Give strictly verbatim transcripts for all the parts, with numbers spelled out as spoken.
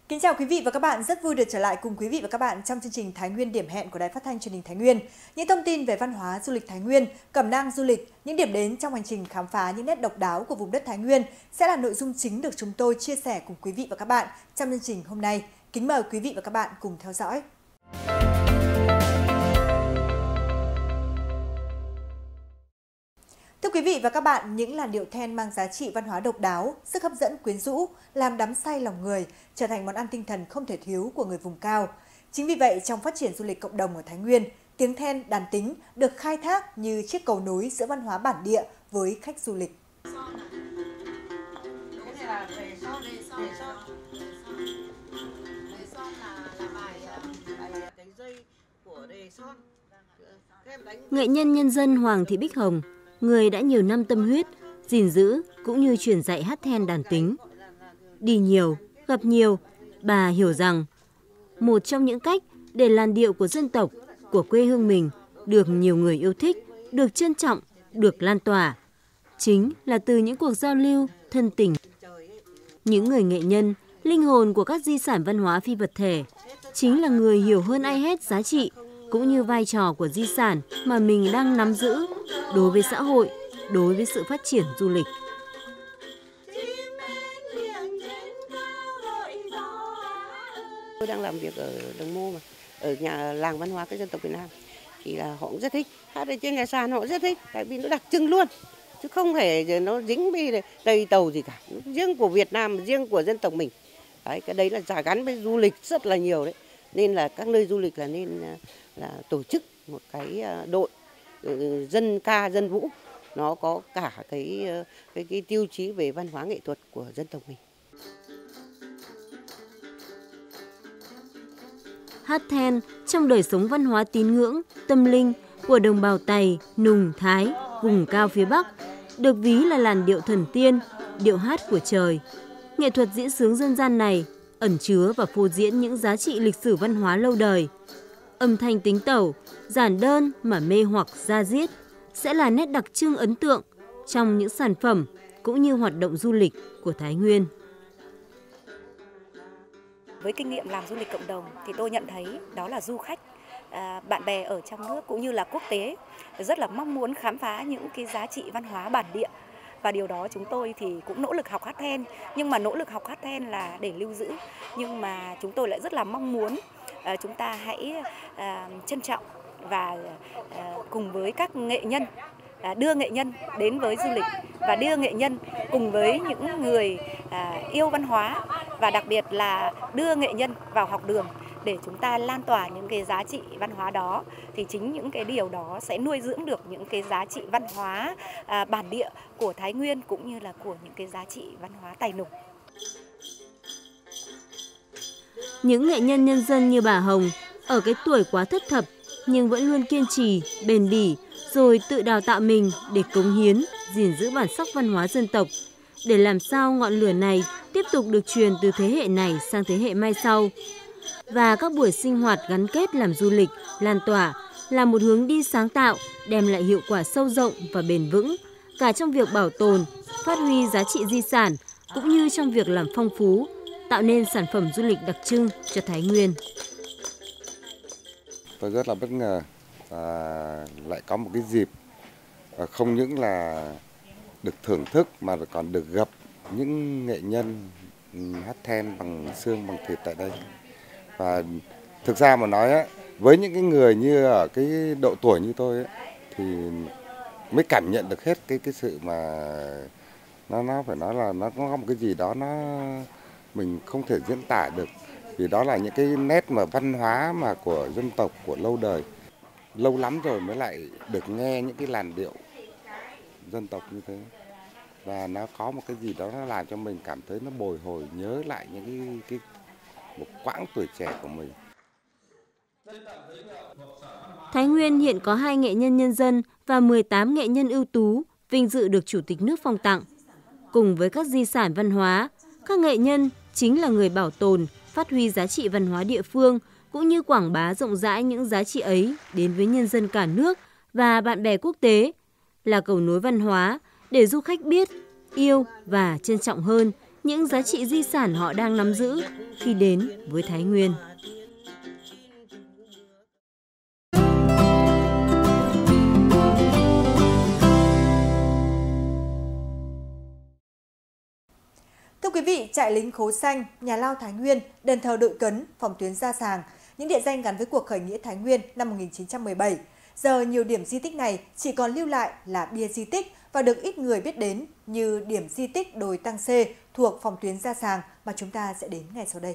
Kính chào quý vị và các bạn, rất vui được trở lại cùng quý vị và các bạn trong chương trình Thái Nguyên điểm hẹn của Đài Phát thanh Truyền hình Thái Nguyên. Những thông tin về văn hóa du lịch Thái Nguyên, cẩm nang du lịch, những điểm đến trong hành trình khám phá những nét độc đáo của vùng đất Thái Nguyên sẽ là nội dung chính được chúng tôi chia sẻ cùng quý vị và các bạn trong chương trình hôm nay. Kính mời quý vị và các bạn cùng theo dõi. Thưa quý vị và các bạn, những làn điệu then mang giá trị văn hóa độc đáo, sức hấp dẫn quyến rũ, làm đắm say lòng người, trở thành món ăn tinh thần không thể thiếu của người vùng cao. Chính vì vậy, trong phát triển du lịch cộng đồng ở Thái Nguyên, tiếng then đàn tính được khai thác như chiếc cầu nối giữa văn hóa bản địa với khách du lịch. Nghệ nhân nhân dân Hoàng Thị Bích Hồng, người đã nhiều năm tâm huyết, gìn giữ cũng như truyền dạy hát then đàn tính. Đi nhiều, gặp nhiều, bà hiểu rằng một trong những cách để làn điệu của dân tộc, của quê hương mình được nhiều người yêu thích, được trân trọng, được lan tỏa, chính là từ những cuộc giao lưu, thân tình. Những người nghệ nhân, linh hồn của các di sản văn hóa phi vật thể, chính là người hiểu hơn ai hết giá trị cũng như vai trò của di sản mà mình đang nắm giữ đối với xã hội, đối với sự phát triển du lịch. Tôi đang làm việc ở Đồng Mô mà, ở nhà làng văn hóa các dân tộc Việt Nam thì là họ cũng rất thích, hát ở trên nhà sàn họ rất thích, tại vì nó đặc trưng luôn, chứ không thể nó dính với Tây Tàu gì cả, riêng của Việt Nam, riêng của dân tộc mình. Đấy, cái đấy là giả gắn với du lịch rất là nhiều đấy, nên là các nơi du lịch là nên là tổ chức một cái đội dân ca dân vũ, nó có cả cái cái cái tiêu chí về văn hóa nghệ thuật của dân tộc mình. Hát then trong đời sống văn hóa tín ngưỡng, tâm linh của đồng bào Tày, Nùng, Thái, vùng cao phía Bắc được ví là làn điệu thần tiên, điệu hát của trời. Nghệ thuật diễn xướng dân gian này ẩn chứa và phô diễn những giá trị lịch sử văn hóa lâu đời. Âm thanh tính tẩu, giản đơn mà mê hoặc da diết sẽ là nét đặc trưng ấn tượng trong những sản phẩm cũng như hoạt động du lịch của Thái Nguyên. Với kinh nghiệm làm du lịch cộng đồng thì tôi nhận thấy đó là du khách, à, bạn bè ở trong nước cũng như là quốc tế rất là mong muốn khám phá những cái giá trị văn hóa bản địa. Và điều đó chúng tôi thì cũng nỗ lực học hát then, nhưng mà nỗ lực học hát then là để lưu giữ. Nhưng mà chúng tôi lại rất là mong muốn à, chúng ta hãy à, trân trọng và à, cùng với các nghệ nhân, à, đưa nghệ nhân đến với du lịch và đưa nghệ nhân cùng với những người à, yêu văn hóa, và đặc biệt là đưa nghệ nhân vào học đường để chúng ta lan tỏa những cái giá trị văn hóa đó, thì chính những cái điều đó sẽ nuôi dưỡng được những cái giá trị văn hóa à, bản địa của Thái Nguyên cũng như là của những cái giá trị văn hóa Tài Nùng. Những nghệ nhân nhân dân như bà Hồng ở cái tuổi quá thất thập nhưng vẫn luôn kiên trì, bền bỉ, rồi tự đào tạo mình để cống hiến, gìn giữ bản sắc văn hóa dân tộc, để làm sao ngọn lửa này tiếp tục được truyền từ thế hệ này sang thế hệ mai sau. Và các buổi sinh hoạt gắn kết làm du lịch, lan tỏa là một hướng đi sáng tạo, đem lại hiệu quả sâu rộng và bền vững, cả trong việc bảo tồn, phát huy giá trị di sản, cũng như trong việc làm phong phú, tạo nên sản phẩm du lịch đặc trưng cho Thái Nguyên. Tôi rất là bất ngờ và lại có một cái dịp không những là được thưởng thức mà còn được gặp những nghệ nhân hát then bằng xương bằng thịt tại đây. Và thực ra mà nói á, với những cái người như ở cái độ tuổi như tôi ấy, thì mới cảm nhận được hết cái cái sự mà nó nó phải nói là nó có một cái gì đó nó mình không thể diễn tả được, vì đó là những cái nét mà văn hóa mà của dân tộc, của lâu đời, lâu lắm rồi mới lại được nghe những cái làn điệu dân tộc như thế, và nó có một cái gì đó nó làm cho mình cảm thấy nó bồi hồi nhớ lại những cái cái một quãng tuổi trẻ của mình. Thái Nguyên hiện có hai nghệ nhân nhân dân và mười tám nghệ nhân ưu tú vinh dự được Chủ tịch nước phong tặng. Cùng với các di sản văn hóa, các nghệ nhân chính là người bảo tồn, phát huy giá trị văn hóa địa phương cũng như quảng bá rộng rãi những giá trị ấy đến với nhân dân cả nước và bạn bè quốc tế, là cầu nối văn hóa để du khách biết, yêu và trân trọng hơn những giá trị di sản họ đang nắm giữ khi đến với Thái Nguyên. Thưa quý vị, trại lính Khố Xanh, nhà lao Thái Nguyên, đền thờ Đội Cấn, phòng tuyến Gia Sàng, những địa danh gắn với cuộc khởi nghĩa Thái Nguyên năm một nghìn chín trăm mười bảy. Giờ nhiều điểm di tích này chỉ còn lưu lại là bia di tích và được ít người biết đến như điểm di tích đồi Tăng Xê thuộc phòng tuyến Gia Sàng mà chúng ta sẽ đến ngay sau đây.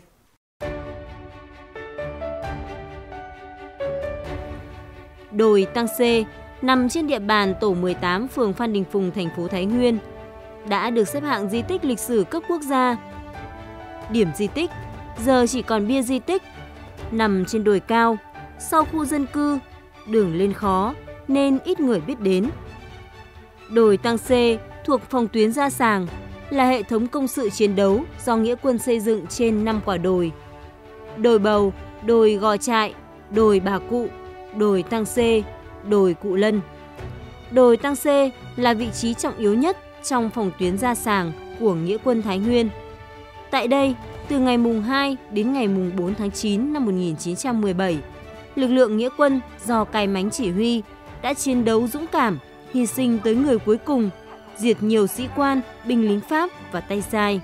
Đồi Tăng Xê nằm trên địa bàn tổ mười tám phường Phan Đình Phùng, thành phố Thái Nguyên, đã được xếp hạng di tích lịch sử cấp quốc gia. Điểm di tích giờ chỉ còn bia di tích, nằm trên đồi cao, sau khu dân cư, đường lên khó nên ít người biết đến. Đồi Tăng Xê thuộc phòng tuyến Gia Sàng là hệ thống công sự chiến đấu do nghĩa quân xây dựng trên năm quả đồi: đồi Bầu, đồi Gò Trại, đồi Bà Cụ, đồi Tăng Xê, đồi Cụ Lân. Đồi Tăng Xê là vị trí trọng yếu nhất trong phòng tuyến Gia Sàng của nghĩa quân Thái Nguyên. Tại đây, từ ngày mùng hai đến ngày mùng bốn tháng chín năm một nghìn chín trăm mười bảy, lực lượng nghĩa quân do Cai Mánh chỉ huy đã chiến đấu dũng cảm, hy sinh tới người cuối cùng, diệt nhiều sĩ quan, binh lính Pháp và tay sai.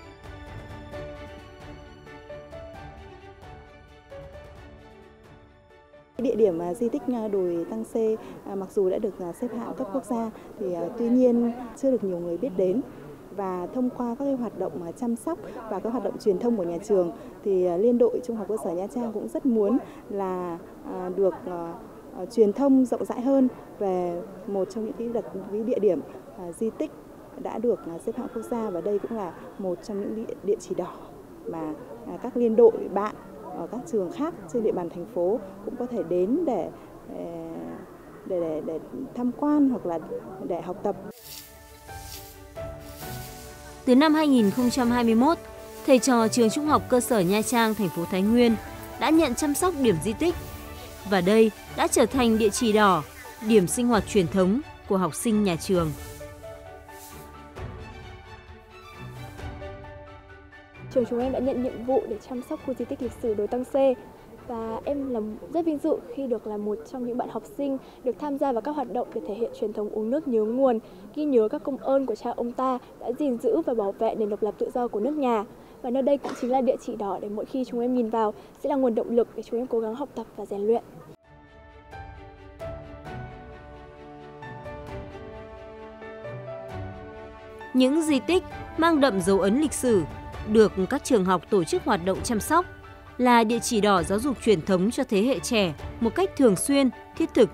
Địa điểm di tích đồi Tăng Xê mặc dù đã được xếp hạng cấp quốc gia thì tuy nhiên chưa được nhiều người biết đến. Và thông qua các cái hoạt động chăm sóc và các hoạt động truyền thông của nhà trường thì Liên đội Trung học cơ sở Nha Trang cũng rất muốn là được truyền thông rộng rãi hơn về một trong những cái, đặc, cái địa điểm di tích đã được xếp hạng quốc gia, và đây cũng là một trong những địa, địa chỉ đỏ mà các liên đội bạn ở các trường khác trên địa bàn thành phố cũng có thể đến để để, để, để tham quan hoặc là để học tập. Từ năm hai nghìn không trăm hai mươi mốt, thầy trò trường Trung học cơ sở Nha Trang, thành phố Thái Nguyên đã nhận chăm sóc điểm di tích, và đây đã trở thành địa chỉ đỏ, điểm sinh hoạt truyền thống của học sinh nhà trường. Trường chúng em đã nhận nhiệm vụ để chăm sóc khu di tích lịch sử đồi Tăng Xê, và em là rất vinh dự khi được là một trong những bạn học sinh được tham gia vào các hoạt động để thể hiện truyền thống uống nước nhớ nguồn, ghi nhớ các công ơn của cha ông ta đã gìn giữ và bảo vệ nền độc lập tự do của nước nhà. Và nơi đây cũng chính là địa chỉ đỏ để mỗi khi chúng em nhìn vào sẽ là nguồn động lực để chúng em cố gắng học tập và rèn luyện. Những di tích mang đậm dấu ấn lịch sử được các trường học tổ chức hoạt động chăm sóc là địa chỉ đỏ giáo dục truyền thống cho thế hệ trẻ một cách thường xuyên, thiết thực.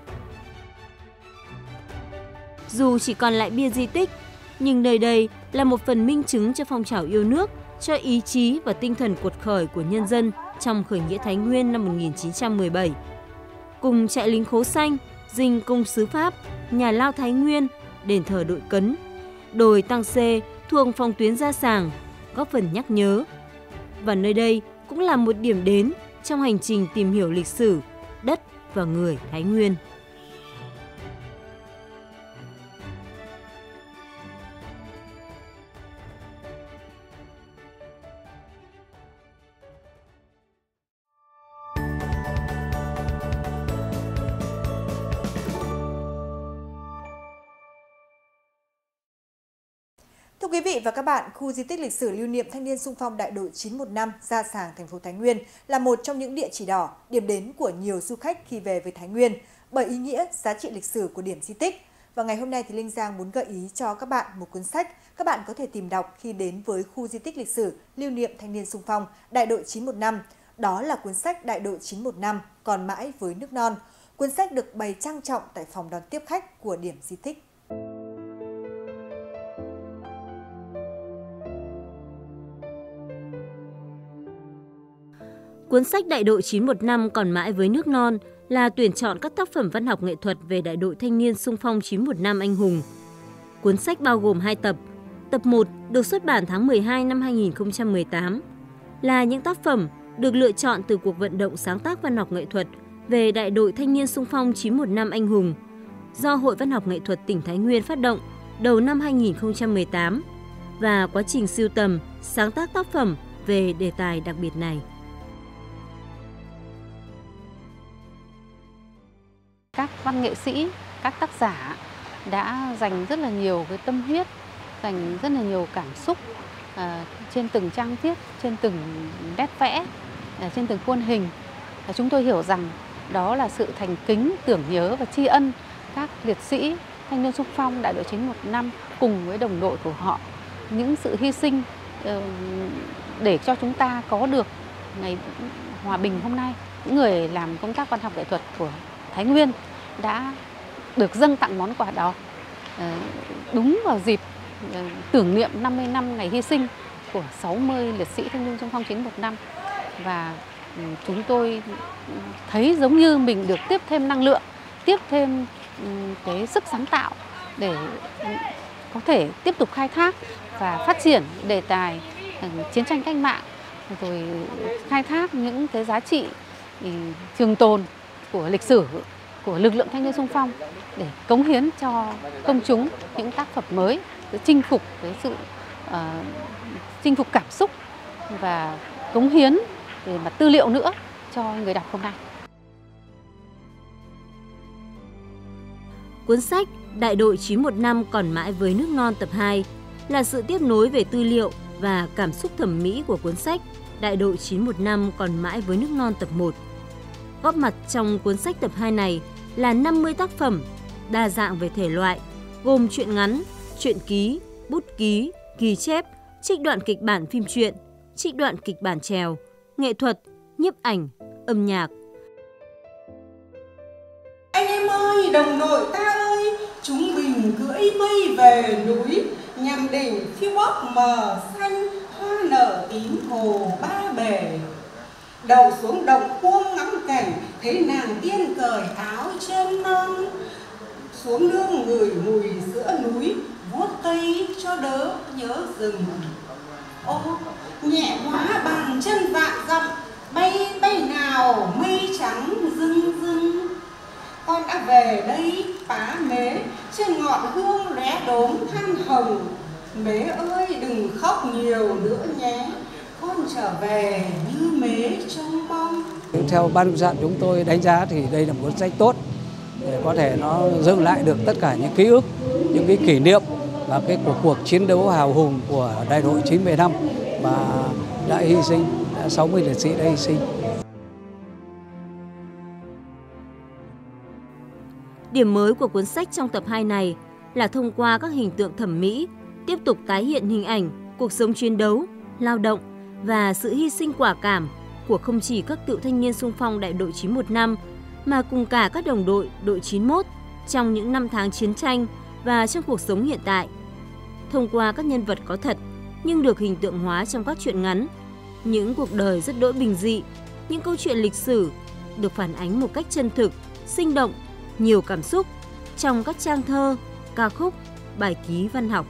Dù chỉ còn lại bia di tích, nhưng nơi đây là một phần minh chứng cho phong trào yêu nước, cho ý chí và tinh thần cuột khởi của nhân dân trong khởi nghĩa Thái Nguyên năm một nghìn chín trăm mười bảy. Cùng trại lính Khố Xanh, dinh cung sứ Pháp, nhà lao Thái Nguyên, đền thờ Đội Cấn, đồi Tăng Xê thuộc phòng tuyến Gia Sàng góp phần nhắc nhớ. Và nơi đây cũng là một điểm đến trong hành trình tìm hiểu lịch sử, đất và người Thái Nguyên. Thưa quý vị và các bạn, khu di tích lịch sử lưu niệm thanh niên xung phong đại đội chín một năm Gia Sàng, thành phố Thái Nguyên là một trong những địa chỉ đỏ, điểm đến của nhiều du khách khi về với Thái Nguyên bởi ý nghĩa, giá trị lịch sử của điểm di tích. Và ngày hôm nay thì Linh Giang muốn gợi ý cho các bạn một cuốn sách các bạn có thể tìm đọc khi đến với khu di tích lịch sử lưu niệm thanh niên xung phong đại đội chín một năm. Đó là cuốn sách Đại đội chín một năm còn mãi với nước non. Cuốn sách được bày trang trọng tại phòng đón tiếp khách của điểm di tích. Cuốn sách Đại đội chín một năm còn mãi với nước non là tuyển chọn các tác phẩm văn học nghệ thuật về đại đội thanh niên xung phong chín một năm anh hùng. Cuốn sách bao gồm hai tập. Tập một được xuất bản tháng mười hai năm hai nghìn không trăm mười tám, là những tác phẩm được lựa chọn từ cuộc vận động sáng tác văn học nghệ thuật về đại đội thanh niên xung phong chín một năm anh hùng do Hội Văn học Nghệ thuật tỉnh Thái Nguyên phát động đầu năm hai nghìn không trăm mười tám. và quá trình sưu tầm, sáng tác tác phẩm về đề tài đặc biệt này. Các văn nghệ sĩ, các tác giả đã dành rất là nhiều cái tâm huyết, dành rất là nhiều cảm xúc à, trên từng trang viết, trên từng nét vẽ, à, trên từng khuôn hình. À, chúng tôi hiểu rằng đó là sự thành kính, tưởng nhớ và tri ân các liệt sĩ thanh niên xung phong đại đội chín một năm cùng với đồng đội của họ, những sự hy sinh uh, để cho chúng ta có được ngày hòa bình hôm nay. Những người làm công tác văn học nghệ thuật của Thái Nguyên đã được dâng tặng món quà đó uh, đúng vào dịp uh, tưởng niệm năm mươi năm ngày hy sinh của sáu mươi liệt sĩ thanh niên xung phong chín một năm, và um, chúng tôi thấy giống như mình được tiếp thêm năng lượng, tiếp thêm um, cái sức sáng tạo để có thể tiếp tục khai thác và phát triển đề tài chiến tranh cách mạng, rồi khai thác những cái giá trị trường tồn của lịch sử của lực lượng thanh niên xung phong để cống hiến cho công chúng những tác phẩm mới, để chinh phục cái sự uh, chinh phục cảm xúc và cống hiến về mặt tư liệu nữa cho người đọc hôm nay. Cuốn sách Đại đội chín một năm còn mãi với nước non tập hai là sự tiếp nối về tư liệu và cảm xúc thẩm mỹ của cuốn sách Đại đội chín một năm còn mãi với nước non tập một. Góp mặt trong cuốn sách tập hai này là năm mươi tác phẩm đa dạng về thể loại, gồm truyện ngắn, truyện ký, bút ký, ghi chép, trích đoạn kịch bản phim truyện, trích đoạn kịch bản chèo, nghệ thuật, nhiếp ảnh, âm nhạc. Anh em ơi, đồng đội ta ơi, chúng mình cưỡi mây về núi, nhằm đỉnh phiêu bóc mờ xanh, hoa nở tím hồ ba bể. Đầu xuống đồng cuông ngắm cảnh, thấy nàng tiên cởi áo trên non, xuống nương ngửi mùi giữa núi, vuốt cây cho đỡ nhớ rừng. Ô, nhẹ hóa bàn chân vạn dặm, bay bay nào mây trắng rưng rưng. Con đã về đây Pá Mế, trên ngọn hương lóe đốm than hồng. Mế ơi đừng khóc nhiều nữa nhé, con trở về như Mế trông mong. Theo ban biên soạn chúng tôi đánh giá thì đây là một cuốn sách tốt để có thể nó dựng lại được tất cả những ký ức, những cái kỷ niệm và cái cuộc cuộc chiến đấu hào hùng của đại đội chín mươi năm và đã hy sinh, đã sáu mươi liệt sĩ đã hy sinh. Điểm mới của cuốn sách trong tập hai này là thông qua các hình tượng thẩm mỹ, tiếp tục tái hiện hình ảnh, cuộc sống chiến đấu, lao động và sự hy sinh quả cảm của không chỉ các cựu thanh niên xung phong đại đội chín một năm mà cùng cả các đồng đội đội chín mốt trong những năm tháng chiến tranh và trong cuộc sống hiện tại. Thông qua các nhân vật có thật nhưng được hình tượng hóa trong các truyện ngắn, những cuộc đời rất đỗi bình dị, những câu chuyện lịch sử được phản ánh một cách chân thực, sinh động, nhiều cảm xúc trong các trang thơ, ca khúc, bài ký văn học.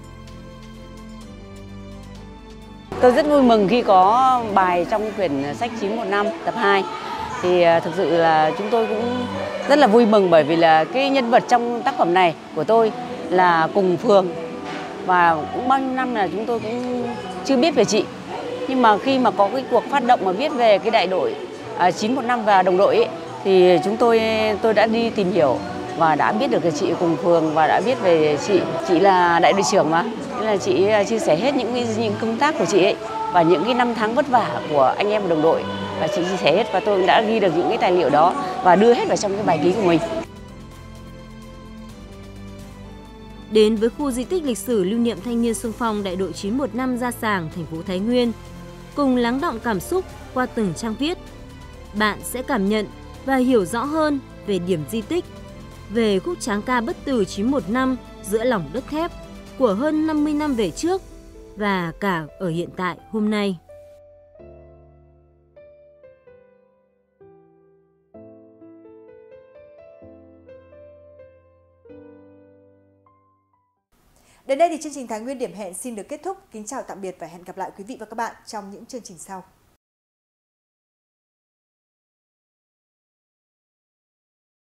Tôi rất vui mừng khi có bài trong quyển sách chín một năm tập hai. Thì thực sự là chúng tôi cũng rất là vui mừng bởi vì là cái nhân vật trong tác phẩm này của tôi là cùng phường. Và cũng bao nhiêu năm là chúng tôi cũng chưa biết về chị. Nhưng mà khi mà có cái cuộc phát động mà viết về cái đại đội chín một năm và đồng đội ấy, thì chúng tôi tôi đã đi tìm hiểu và đã biết được cái chị cùng phường và đã biết về chị. Chị là đại đội trưởng mà, nên là chị chia sẻ hết những những công tác của chị ấy và những cái năm tháng vất vả của anh em và đồng đội, và chị chia sẻ hết và tôi cũng đã ghi được những cái tài liệu đó và đưa hết vào trong cái bài ký của mình. Đến với khu di tích lịch sử lưu niệm thanh niên xung phong đại đội chín một năm Gia Sàng, thành phố Thái Nguyên, cùng lắng đọng cảm xúc qua từng trang viết, bạn sẽ cảm nhận và hiểu rõ hơn về điểm di tích, về khúc tráng ca bất tử chín một năm giữa lòng đất thép của hơn năm mươi năm về trước và cả ở hiện tại hôm nay. Đến đây thì chương trình Thái Nguyên điểm hẹn xin được kết thúc. Kính chào tạm biệt và hẹn gặp lại quý vị và các bạn trong những chương trình sau.